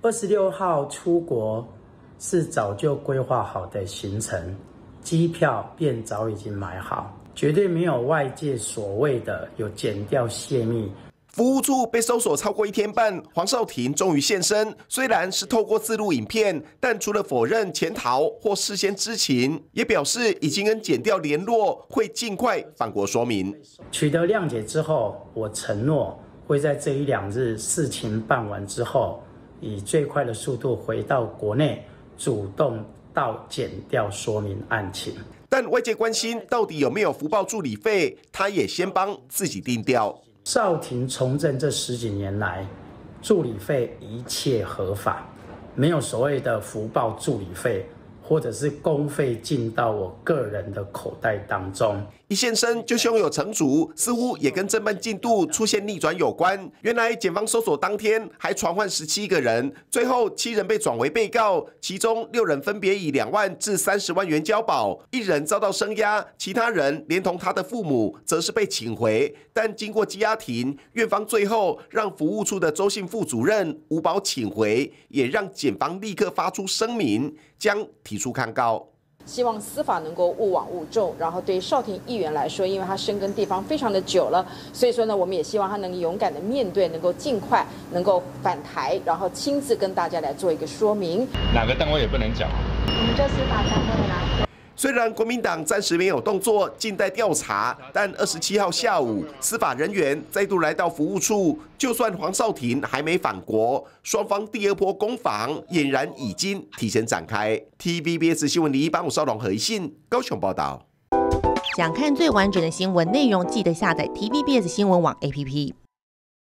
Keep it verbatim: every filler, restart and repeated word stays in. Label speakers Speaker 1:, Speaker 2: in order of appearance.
Speaker 1: 二十六号出国是早就规划好的行程，机票便早已经买好，绝对没有外界所谓的有检调泄密。
Speaker 2: 服务处被搜索超过一天半，黄少廷终于现身。虽然是透过自录影片，但除了否认潜逃或事先知情，也表示已经跟检调联络，会尽快返国说明。
Speaker 1: 取得谅解之后，我承诺会在这一两日事情办完之后，以最快的速度回到国内，主动到检调说明案情。
Speaker 2: 但外界关心到底有没有福报助理费，他也先帮自己定调。
Speaker 1: 少廷从政这十几年来，助理费一切合法，没有所谓的福报助理费，或者是公费进到我个人的口袋当中。
Speaker 2: 一现身就胸有成竹，似乎也跟侦办进度出现逆转有关。原来检方搜索当天还传唤十七个人，最后七人被转为被告，其中六人分别以两万至三十万元交保，一人遭到声押，其他人连同他的父母则是被请回。但经过羁押庭，院方最后让服务处的周姓副主任无保请回，也让检方立刻发出声明，将提出抗告。
Speaker 3: 希望司法能够勿枉勿重，然后对少廷议员来说，因为他深耕地方非常的久了，所以说呢，我们也希望他能勇敢的面对，能够尽快能够返台，然后亲自跟大家来做一个说明。
Speaker 4: 哪个单位也不能讲，
Speaker 5: 我们就司法单位啦。
Speaker 2: 虽然国民党暂时没有动作，静待调查，但二十七号下午，司法人员再度来到服务处。就算黄少廷还没返国，双方第二波攻防俨然已经提前展开。T V B S 新闻李一班、吴少龙、何一信高雄报道。
Speaker 6: 想看最完整的新闻内容，记得下载 T V B S 新闻网 A P P。